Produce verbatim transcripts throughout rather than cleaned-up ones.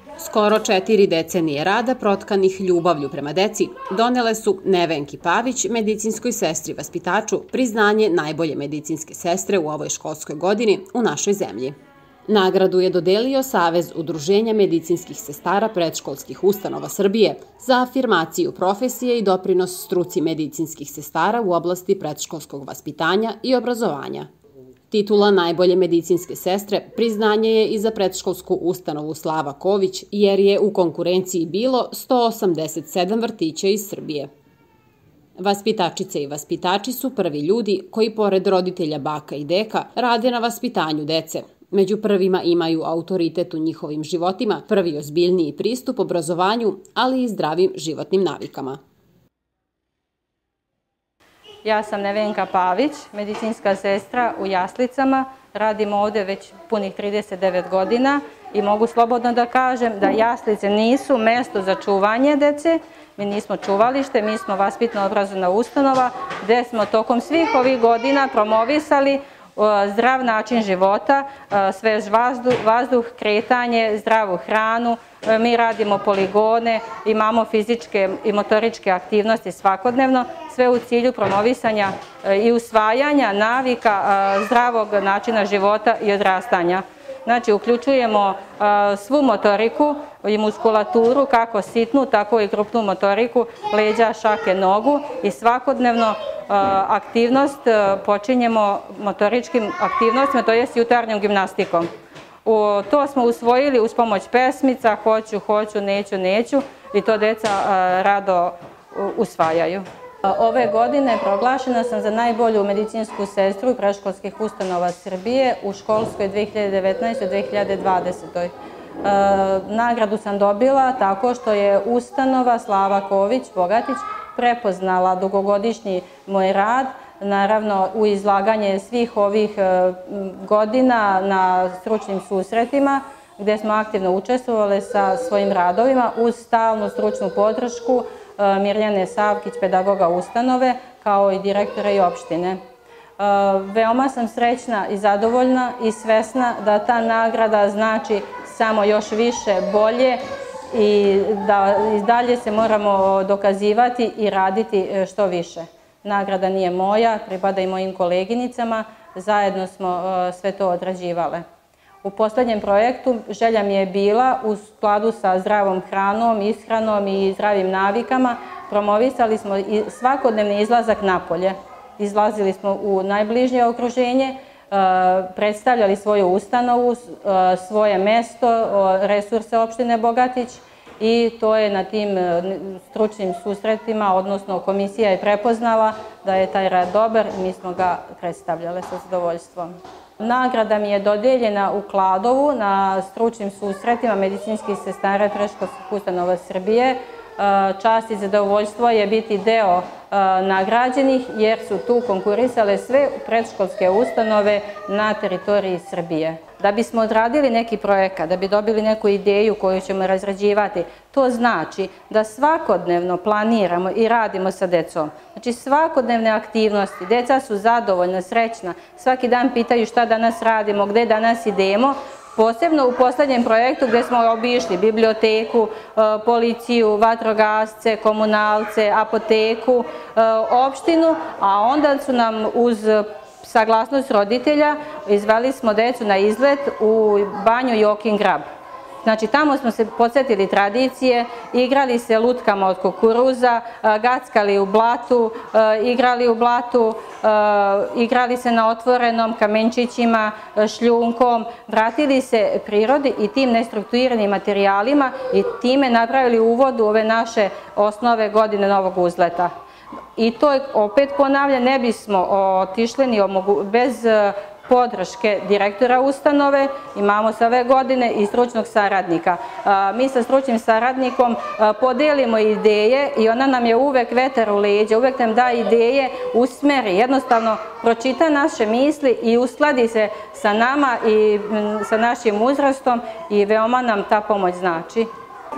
Skoro četiri decenije rada protkanih ljubavlju prema deci donele su Nevenki Pavić, medicinskoj sestri vaspitaču, priznanje najbolje medicinske sestre u ovoj školskoj godini u našoj zemlji. Nagradu je dodelio Savez udruženja medicinskih sestara predškolskih ustanova Srbije za afirmaciju profesije i doprinos struci medicinskih sestara u oblasti predškolskog vaspitanja i obrazovanja. Titula najbolje medicinske sestre priznanje je i za predškolsku ustanovu Slava Ković, jer je u konkurenciji bilo sto osamdeset sedam vrtića iz Srbije. Vaspitačice i vaspitači su prvi ljudi koji, pored roditelja baka i deka, rade na vaspitanju dece. Među prvima imaju autoritet u njihovim životima, prvi ozbiljniji pristup obrazovanju, ali i zdravim životnim navikama. Ja sam Nevenka Pavić, medicinska sestra u Jaslicama. Radim ovde već punih trideset devet godina i mogu slobodno da kažem da Jaslice nisu mesto za čuvanje dece. Mi nismo čuvalište, mi smo vaspitno-obrazovna ustanova gde smo tokom svih ovih godina promovisali zdrav način života, svež vazduh, kretanje, zdravu hranu. Mi radimo poligone, imamo fizičke i motoričke aktivnosti svakodnevno, sve u cilju promovisanja i usvajanja navika zdravog načina života i odrastanja. Znači, uključujemo svu motoriku i muskulaturu, kako sitnu, tako i krupnu motoriku, leđa, šake, nogu i svakodnevno aktivnost počinjemo motoričkim aktivnostima, to je jutarnjom gimnastikom. To smo usvojili uz pomoć pesmica, hoću, hoću, neću, neću i to deca rado usvajaju. Ove godine proglašena sam za najbolju medicinsku sestru predškolskih ustanova Srbije u školskoj dve hiljade devetnaestoj dve hiljade dvadesetoj. Nagradu sam dobila tako što je ustanova Slava Ković Bogatić prepoznala dugogodišnji moj rad, naravno u izlaganje svih ovih godina na stručnim susretima gde smo aktivno učestvovali sa svojim radovima uz stalnu stručnu podršku Mirjane Savkić, pedagoga ustanove, kao i direktora i opštine. Veoma sam srećna i zadovoljna i svesna da ta nagrada znači samo još više, bolje i da i dalje se moramo dokazivati i raditi što više. Nagrada nije moja, pripada i mojim koleginicama, zajedno smo sve to odrađivale. U poslednjem projektu želja mi je bila, u skladu sa zdravom hranom, ishranom i zdravim navikama, promovisali smo svakodnevni izlazak napolje. Izlazili smo u najbližnje okruženje, predstavljali svoju ustanovu, svoje mesto, resurse opštine Bogatić i to je na tim stručnim susretima, odnosno komisija je prepoznala da je taj rad dobar i mi smo ga predstavljali sa zadovoljstvom. Nagrada mi je dodeljena u Kladovu na stručnim susretima medicinskih sestara predškolskih ustanova Srbije. Čast i zadovoljstvo je biti deo nagrađenih jer su tu konkurisale sve predškolske ustanove na teritoriji Srbije. Da bismo odradili neki projekat, da bi dobili neku ideju koju ćemo razrađivati, to znači da svakodnevno planiramo i radimo sa decom. Znači svakodnevne aktivnosti, deca su zadovoljna, srećna, svaki dan pitaju šta danas radimo, gde danas idemo. Posebno u poslednjem projektu gde smo obišli biblioteku, policiju, vatrogasce, komunalce, apoteku, opštinu, a onda su nam uz saglasnost roditelja izveli smo decu na izlet u banju Jokin grab. Znači tamo smo se podsjetili tradicije, igrali se lutkama od kukuruza, gackali u blatu, igrali u blatu, igrali se na otvorenom kamenčićima, šljunkom, vratili se prirodi i tim nestrukturiranim materijalima i time napravili uvod u ove naše osnove godine novog uzleta. I to opet ponavljam, ne bismo otišli ni bez podrške direktora ustanove, imamo sa ove godine i stručnog saradnika. Mi sa stručnim saradnikom podelimo ideje i ona nam je uvek vetar u leđa, uvek nam da ideje, usmeri, jednostavno pročita naše misli i uskladi se sa nama i sa našim uzrastom i veoma nam ta pomoć znači.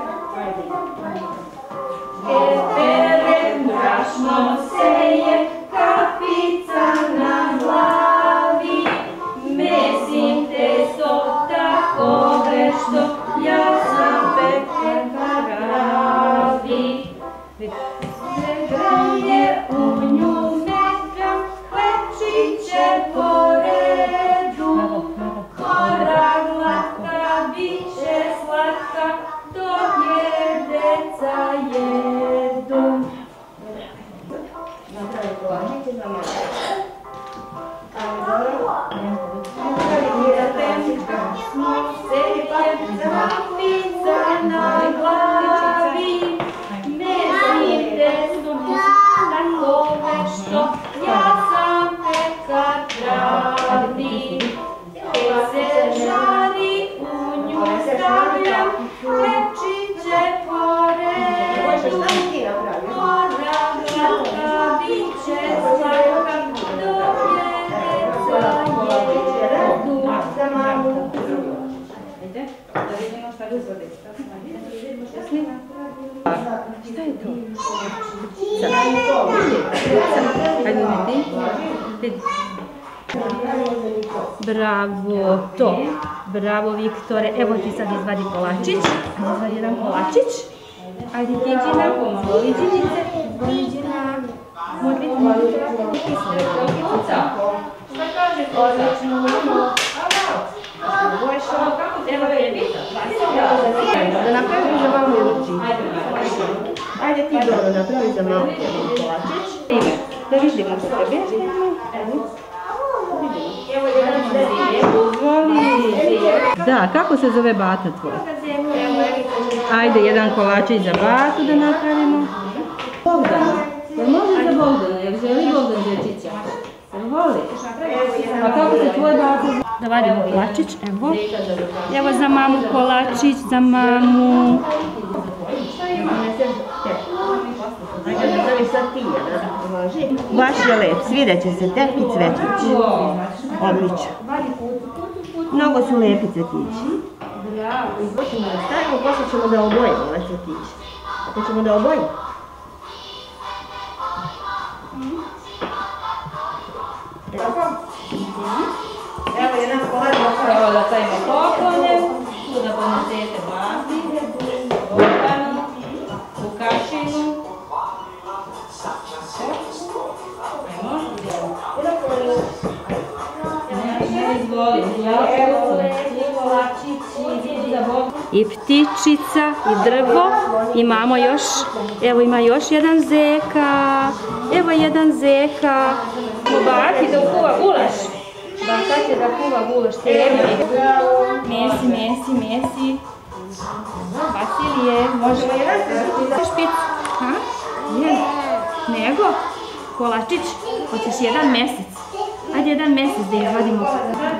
Brašno seje, kapica na glavi, mesim testo tako vešto, ja sam djeca jedu. Napravi kolačiće za malo. Pizza na glavi, mesite takove što ja sam pekar pravi. Kad se žari u nju stavljam, pečiće poredu. Mora glatka biće svaka, dok je deca jedu. Za mamu. Da vidimo šta izvodi. Šta je to? Hajde ime ti. Bravo, to. Bravo, Viktore. Evo ti sad izvadi kolačić. Izvadi jedan kolačić. Ajde ti, Đina. Izvoli, Đinice. Izvoli, Đina. Modli, modli. Šta kaže? Odlično. Da napraviš za mamu ruči. Ajde ti, Doro, napravi za mamu kolačić. Da vidimo što tebe. Da, kako se zove bata tvoj? Ajde, jedan kolačić za batu da napravimo. Bogdana. Jel može za Bogdana? Jel želi Bogdan dječića? Jel voli? A kako se tvoj bata zove? Da vadimo kolačić, evo. Evo za mamu kolačić, za mamu. Baš je lep, svidat će se tek i cvetić. Odlično. Mnogo su lepi cvetići. Hoćemo da stavimo, posle ćemo da obojimo ove cvetiće. Ako ćemo da obojimo. Evo jedan kolačić. Evo da stavimo poklone. Tu da ponesete babi, Bogdanu, Vukašinu. I ptičica, i drvo, imamo još, evo ima još jedan zeka, evo jedan zeka. Baki da kuva gulaš, baka će da kuva gulaš, mesi, mesi, mesi. Vasilije, može špic, ha? Nego, kolačić, hoćeš jedan mesec. Ajde jedan mesec da je vadimo.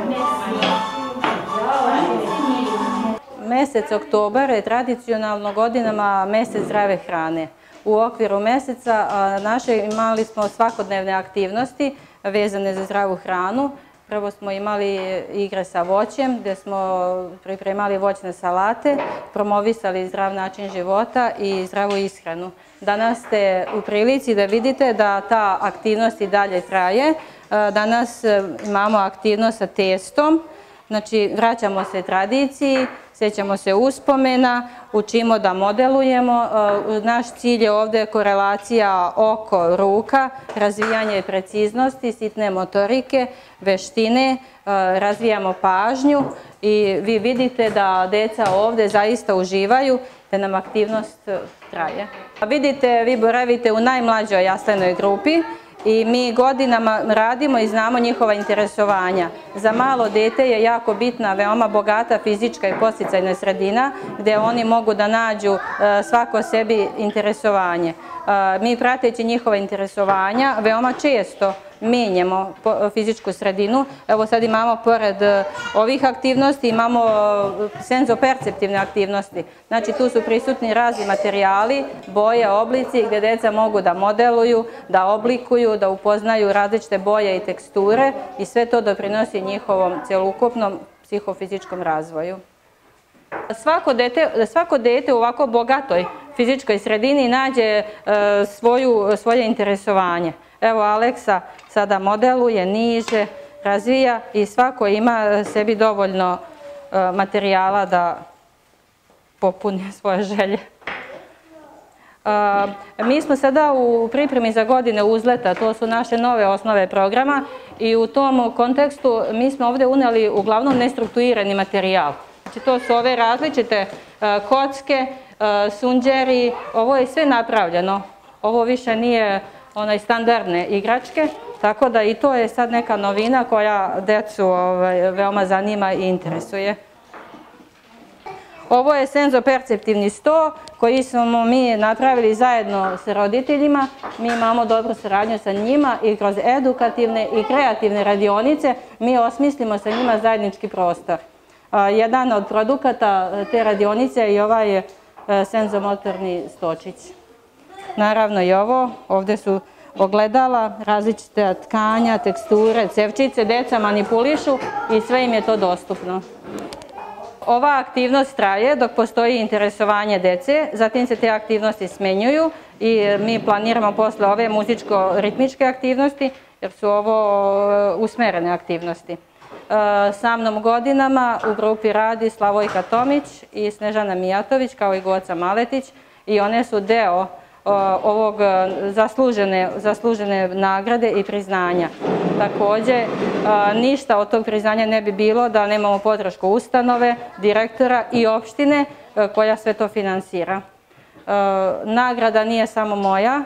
Mesec oktobar je tradicionalno godinama mesec zdrave hrane. U okviru meseca naše imali smo svakodnevne aktivnosti vezane za zdravu hranu. Prvo smo imali igre sa voćem gdje smo pripremali voćne salate, promovisali zdrav način života i zdravu ishranu. Danas ste u prilici da vidite da ta aktivnost i dalje traje. Danas imamo aktivnost sa testom, znači vraćamo se tradiciji, sjećamo se uspomena, učimo da modelujemo. Naš cilj je ovdje korelacija oko-ruka, razvijanje preciznosti, sitne motorike, veštine, razvijamo pažnju i vi vidite da deca ovdje zaista uživaju, da nam aktivnost traje. Vidite, vi boravite u najmlađoj jaslenoj grupi i mi godinama radimo i znamo njihova interesovanja. Za malo dete je jako bitna, veoma bogata fizička i podsticajna sredina gdje oni mogu da nađu svako sebi interesovanje. Mi prateći njihova interesovanja veoma često menjamo fizičku sredinu. Evo sad imamo pored ovih aktivnosti, imamo senzoperceptivne aktivnosti. Znači tu su prisutni razni materijali, boje, oblici gdje deca mogu da modeluju, da oblikuju, da upoznaju različite boje i teksture i sve to doprinosi njihovom celokupnom psihofizičkom razvoju. Svako dete, svako dete u ovako bogatoj fizičkoj sredini nađe svoju, svoje interesovanje. Evo Aleksa sada modeluje, niže, razvija i svako ima sebi dovoljno materijala da popuni svoje želje. Mi smo sada u pripremi za godine uzleta, to su naše nove osnove programa i u tom kontekstu mi smo ovdje uneli uglavnom nestrukturirani materijal. Znači to su ove različite kocke, sunđeri, ovo je sve napravljeno. Ovo više nije onaj standardne igračke, tako da i to je sad neka novina koja decu veoma zanima i interesuje. Ovo je senzoperceptivni sto koji smo mi napravili zajedno sa roditeljima. Mi imamo dobru saradnju sa njima i kroz edukativne i kreativne radionice mi osmislimo sa njima zajednički prostor. Jedan od produkata te radionice je i ovaj senzomotorni stočić. Naravno i ovo, ovde su ogledala, različite tkanja, teksture, cevčice, deca manipulišu i sve im je to dostupno. Ova aktivnost traje dok postoji interesovanje dece, zatim se te aktivnosti smenjuju i mi planiramo posle ove muzičko-ritmičke aktivnosti, jer su ovo usmerene aktivnosti. Sa mnom godinama u grupi radi Slavojka Tomić i Snežana Mijatović, kao i Goca Maletić, i one su deo ovog zaslužene nagrade i priznanja. Takođe, ništa od tog priznanja ne bi bilo da nemamo podršku ustanove, direktora i opštine koja sve to finansira. Nagrada nije samo moja,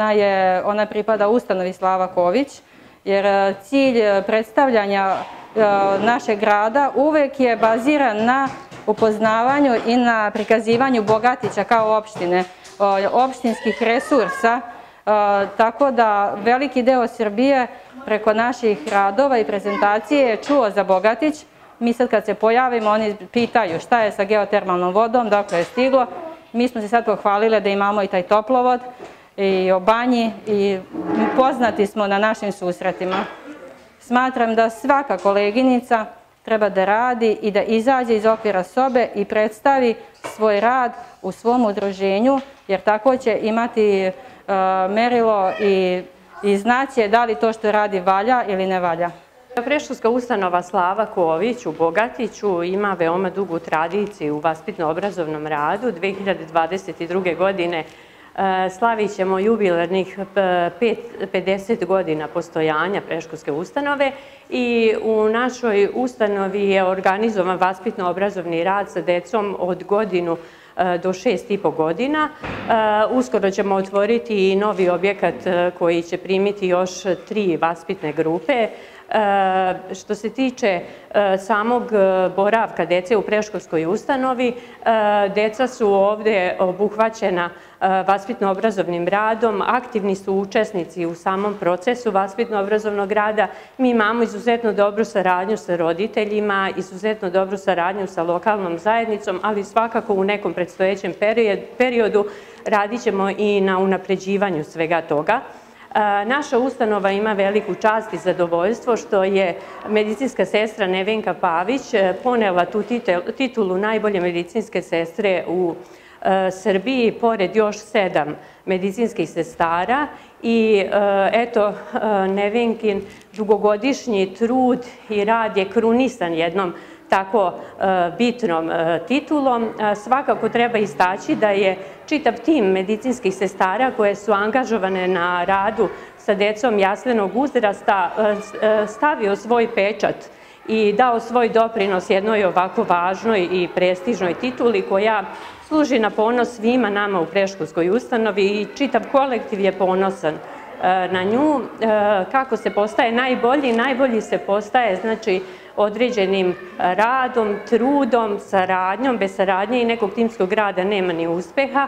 ona pripada ustanovi Slava Ković, jer cilj predstavljanja našeg grada uvek je baziran na upoznavanju i na prikazivanju Bogatića kao opštine, opštinskih resursa, tako da veliki deo Srbije preko naših radova i prezentacije je čuo za Bogatić. Mi sad kad se pojavimo, oni pitaju šta je sa geotermalnom vodom, dakle je stiglo. Mi smo se sad pohvalile da imamo i taj toplovod i o banji i poznati smo na našim susretima. Smatram da svaka koleginica treba da radi i da izađe iz okvira sobe i predstavi svoj rad u svom udruženju, jer tako će imati merilo i znaće da li to što radi valja ili ne valja. Predškolska ustanova Slava Ković u Bogatiću ima veoma dugu tradiciju u vaspitno-obrazovnom radu. dve hiljade dvadeset druge. godine slavit ćemo jubilarnih pedeset godina postojanja predškolske ustanove i u našoj ustanovi je organizovan vaspitno-obrazovni rad sa decom od godinu do šest i po godina. Uskoro ćemo otvoriti i novi objekat koji će primiti još tri vaspitne grupe. Što se tiče samog boravka dece u predškolskoj ustanovi, deca su ovde obuhvaćena vaspitno-obrazovnim radom, aktivni su učesnici u samom procesu vaspitno-obrazovnog rada. Mi imamo izuzetno dobru saradnju sa roditeljima, izuzetno dobru saradnju sa lokalnom zajednicom, ali svakako u nekom predstojećem periodu radit ćemo i na unapređivanju svega toga. Naša ustanova ima veliku čast i zadovoljstvo što je medicinska sestra Nevenka Pavić ponela tu titulu najbolje medicinske sestre u Srbiji, pored još sedam medicinskih sestara. I eto, Nevenkin dugogodišnji trud i rad je krunisan jednom tako bitnom titulom. Svakako treba istaći da je čitav tim medicinskih sestara koje su angažovane na radu sa decom jaslenog uzrasta stavio svoj pečat i dao svoj doprinos jednoj ovako važnoj i prestižnoj tituli koja služi na ponos svima nama u predškolskoj ustanovi i čitav kolektiv je ponosan na nju. Kako se postaje najbolji? Najbolji se postaje, znači, određenim radom, trudom, saradnjom. Bez saradnje i nekog timskog rada nema ni uspeha.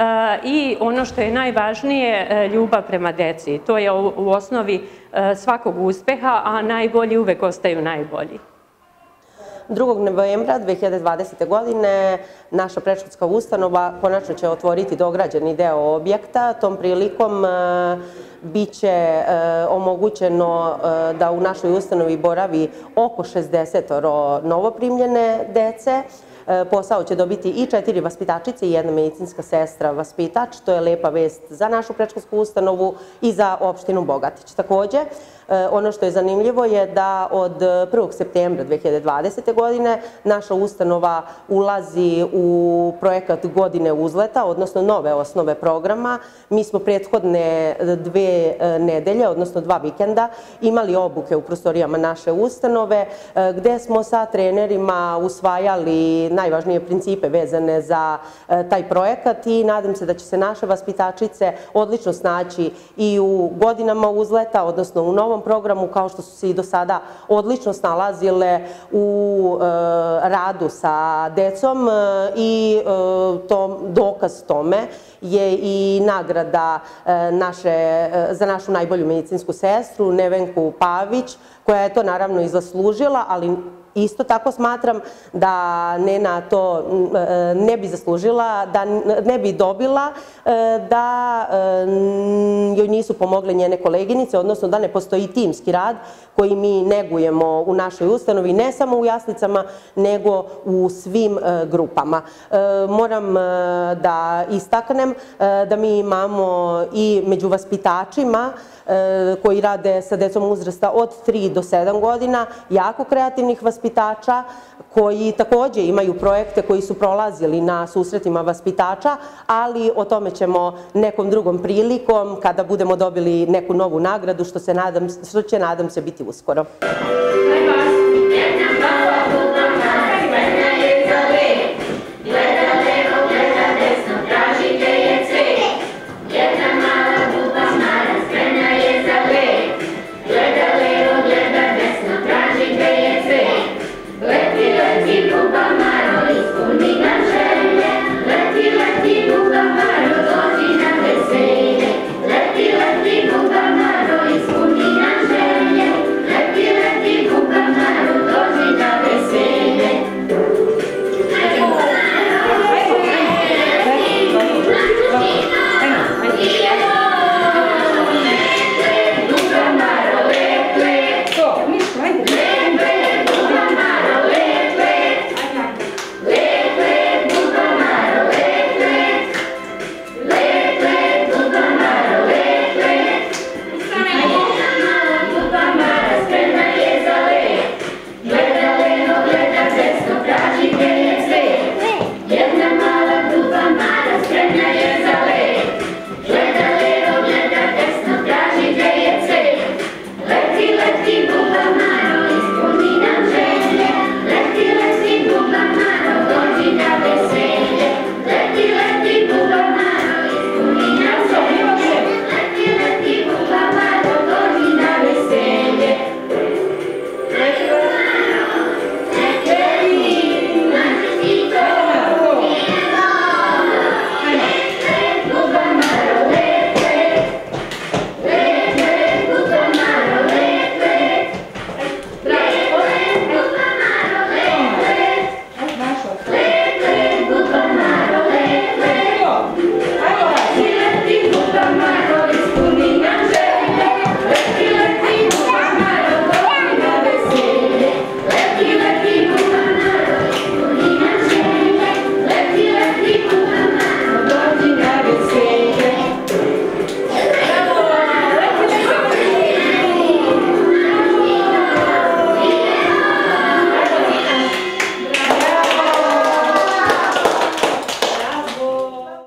I ono što je najvažnije, ljubav prema deci. To je u osnovi svakog uspeha, a najbolji uvek ostaju najbolji. drugog novembra dve hiljade dvadesete. godine naša predškolska ustanova konačno će otvoriti dograđeni deo objekta. Tom prilikom biće omogućeno da u našoj ustanovi boravi oko šezdeset novoprimljene dece. Posao će dobiti i četiri vaspitačice i jedna medicinska sestra vaspitač. To je lepa vest za našu predškolsku ustanovu i za opštinu Bogatić. Takođe, Ono što je zanimljivo je da od prvog septembra dve hiljade dvadesete. godine naša ustanova ulazi u projekat Godine uzleta, odnosno nove osnove programa. Mi smo prethodne dve nedelje, odnosno dva vikenda, imali obuke u prostorijama naše ustanove, gde smo sa trenerima usvajali najvažnije principe vezane za taj projekat i nadam se da će se naše vaspitačice odlično snaći i u godinama uzleta, odnosno u novom programu, kao što su se i do sada odlično snalazile u radu sa decom i to, dokaz tome je i nagrada naše, za našu najbolju medicinsku sestru, Nevenku Pavić, koja je to naravno i zaslužila, ali isto tako smatram da Nena to ne bi zaslužila, da ne bi dobila, da joj nisu pomogle njene koleginice, odnosno da ne postoji timski rad koji mi negujemo u našoj ustanovi, ne samo u jaslicama, nego u svim grupama. Moram da istaknem da mi imamo i među vaspitačima koji rade sa decom uzrasta od tri do sedam godina, jako kreativnih vaspitača koji takođe imaju projekte koji su prolazili na susretima vaspitača, ali o tome ćemo nekom drugom prilikom kada budemo dobili neku novu nagradu, što, se nadam, što će nadam se biti uskoro.